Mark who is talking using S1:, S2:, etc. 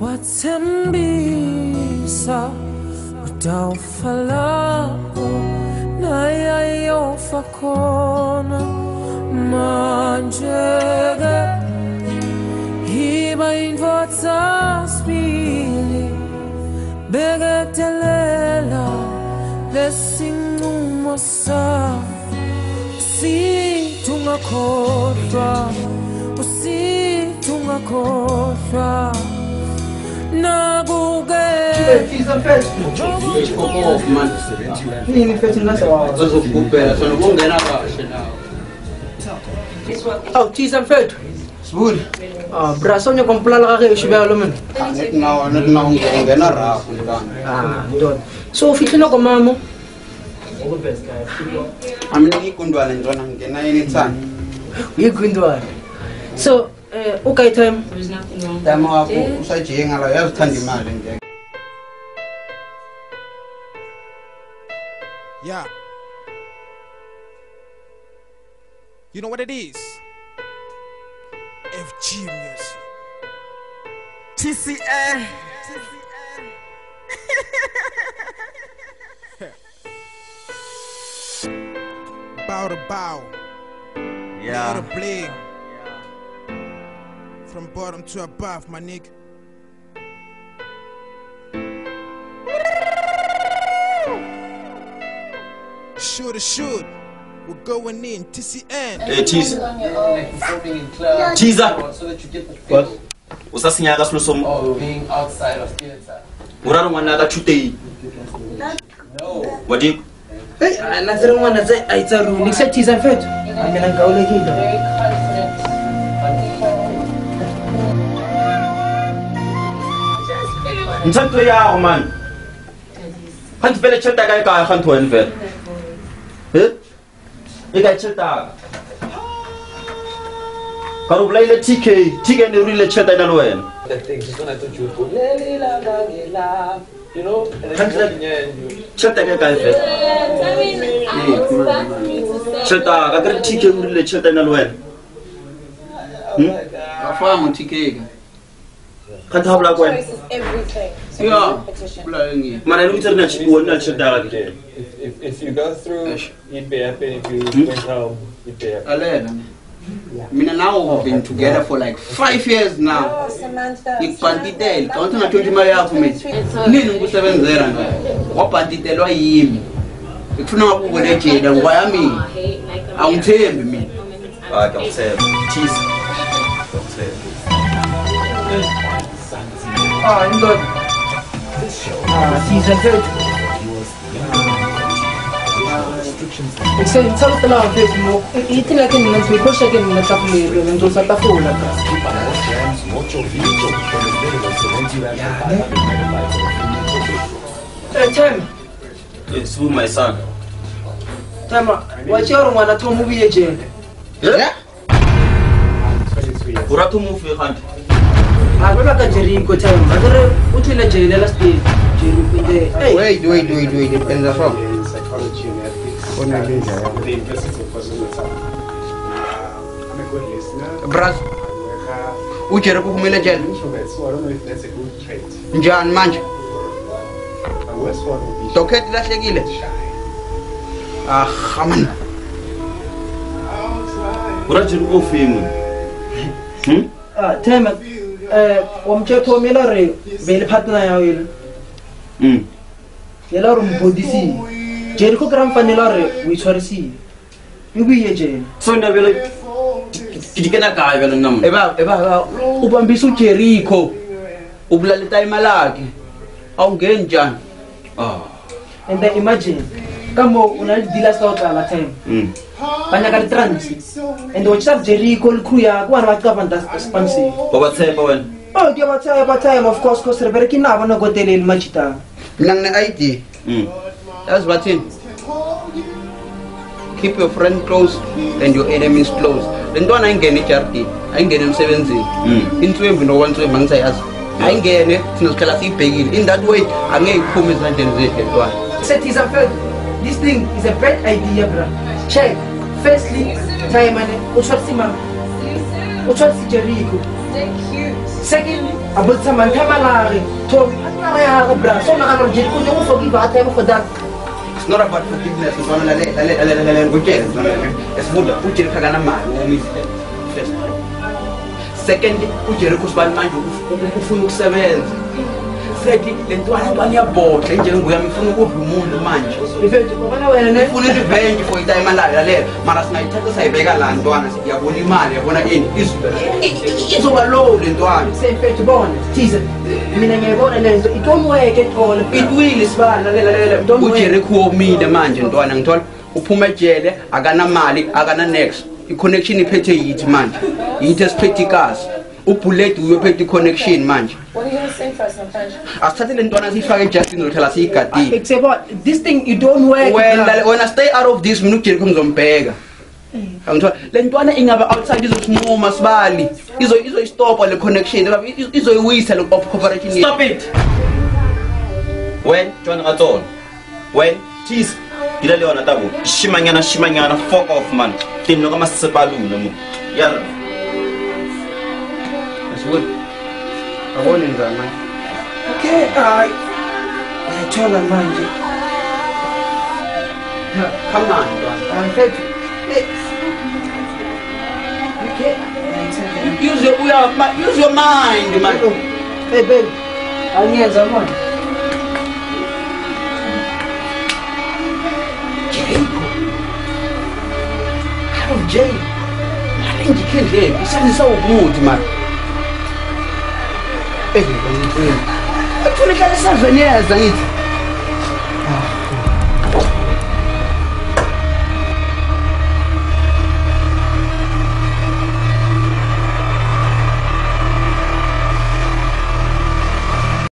S1: wathembisa udawufa lapho naye ayofa khona manje-ke hiba indvodza sibili beketelela lesinqumo sakho usithi ungakhohlwa usithi ungakhohlwa nakuke
S2: nini mfethu
S3: uzokugubhela sona kungena kahle nawe.
S2: awu tisa mfethu
S3: Sibuli.
S2: bra sonye kompulala kake ushibelo mina
S3: Nethi nawo ngena rafu ntwana.
S2: ndoda so ufihlile komama
S3: Amina ngigundwane ntwana ngena anytime.
S2: uyigwindwana so okay time
S3: Dama wakho usajenga la uyazithanda imali nje.
S4: Yeah. You know what it is? FG Music. TCN. Bow to bow.
S5: Yeah.
S4: To bling. From bottom to above, my nigga. Shoot. We're going in. TCN.
S5: Hey, Teaser. Teaser. What? Usasinyaka silo somo.
S3: Oh, being outside of theater.
S5: Uraro mwana akachute.
S3: No.
S5: Wadi.
S2: hey nazere ngwana tse aitsa ru nikse tisa mfethu amina ngawulekile
S6: Very confident.
S5: Ntsanto ya man. Hanti vele chelta kai kai hanto en vele. Ika chelta. Karubla ile TK ni rile chelta ina loen.
S3: That thing, just when I thought you would go, you know, and
S5: Can't
S3: then
S5: let- Chelta kai kai vele.
S6: To
S5: Chelta kakre TK rile chelta ina loen.
S3: Afamu TK.
S5: Kanti habla kwen.
S6: choice is everything. So
S3: Yeah.
S6: competition.
S3: Bula ngi.
S5: Mana ni uterna chibuona chelta kake.
S7: If you go through, you'd be happy. If you went home, you'd be happy.
S3: Alena. Mina now we've been together for like 5 years now.
S6: Oh, Samantha.
S3: Ngikubhantitela, don't ngathonta imali yakho mina. Nini ngikusebenzela nje? Wabhantitelwa yimi. Ngifuna ngakubona ejele ngoba yami awungithembi mina.
S5: Ngiyawuthemba. Teaser.
S2: ndoda tisa mfethu Ngitsala mfethu mo ithi like mina ngiphosha ke mina hlafulelo ngizosatafula time
S5: Yes, who my son?
S2: time wachero mwana thomu biye jele
S5: Yeah? Uratu move hanti.
S2: abeba ka Jericho time madare uthile jele last day Jericho inde hey
S3: Wait, depends on from.
S8: Psychology and ethics. The University of KwaZulu-Natal. I'm a good listener.
S3: Bras,
S8: I'm
S3: ujere kuphumela ejele.
S8: an introvert, so I don't know if that's a good trait.
S3: Njani manje?
S8: My worst one would be
S3: Dokhethi lahlekile.
S8: shy.
S3: Man.
S5: Urajiri ofimi.
S2: time wamchetho mela re vele partner yawo yile yela ro mbodisi Jericho gram fanela re o itshwarisi e buye jele
S5: So ndabele kidikena kae vele nam.
S3: Eba ubambisa uJericho. Ubulala time lakhe. Awungeni njani?
S2: and then imagine kamo una dealers ka otla time banya ka trans and o tsa Jericho le crew ya kwa ba ka banda sponsor
S5: Baba tsepa wena.
S2: oh ke ba time of course cause re bereki na bona go telele machita
S3: Mina ngine ID. That's what it. Keep your friend close and your enemies close. Lentwana ayingene ejardi, ayingene emsebenzini. Intswembi nokwantswembi angisayazi. Ayingene thina sihlala siyibhekile. In that way angeke iphume ezandleni zethu lentwana.
S2: set is a this thing is a bad idea bro check firstly time and o tshwarisi man o tshwarisi Jericho
S6: They're cute.
S2: Second, about some Tamalari, told Patna, bra, so now I'm going to forgive her for that.
S3: It's not about forgiveness. It's not it's Buddha. Uche kagana mali. Second, uche rekusbal manju ufuna ukusebenza. Third, lento abantu yabotha njengokuya mfuna ukudla umuntu manje.
S2: Revenge, ubona wena ne?
S3: Ufuna revenge for itime alayo lalela. Mara singayithatha sayibeka la ntwana siyabona imali yabona ini izoba low lentwana.
S2: Say fair to bone. Teaser. Mina ngiyabona lento itomweke thola.
S3: It will isibala lalela. Uche rekuomile manje ntwana ngithola uphuma ejele akana mali akana next. I-connection iphethe yithi manje. Yithi esiphethe ikazi. Ubullet uyophethe i-connection manje.
S6: What are you gonna say first, Natasha?
S3: Asithathe le ntwana siyifake Justin uthela siyigadile.
S2: It's about this thing you don't work.
S3: When I stay out of this mina uJericho ngizombheka. Angithola le ntwana ingaba outside izosinquma sibali. Izoyistopa le connection. Izoyiwisa le cooperation.
S5: Stop it. When John Atol. When cheese. Gila le wana tabo. Shimanyana fuck off man. Tino kama sebaluna mo. Yalla.
S3: That's good. I want in that man.
S2: Okay, I told her manje.
S3: Come on, ntwana.
S2: I'm fed. Okay.
S3: Use your mind, man.
S2: Hey baby, I'll man.
S3: Jay, I think you can't hear. It's something so good, man. Hey, I told you guys something else,